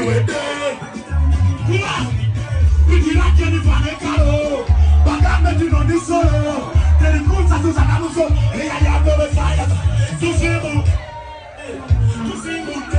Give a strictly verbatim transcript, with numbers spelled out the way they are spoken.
wede. Kula, pikira keni fane karo. Baga meji no di solo. Teri kunsa susa kamuso. Eya ya bebe fire. Tusimu, tusimu.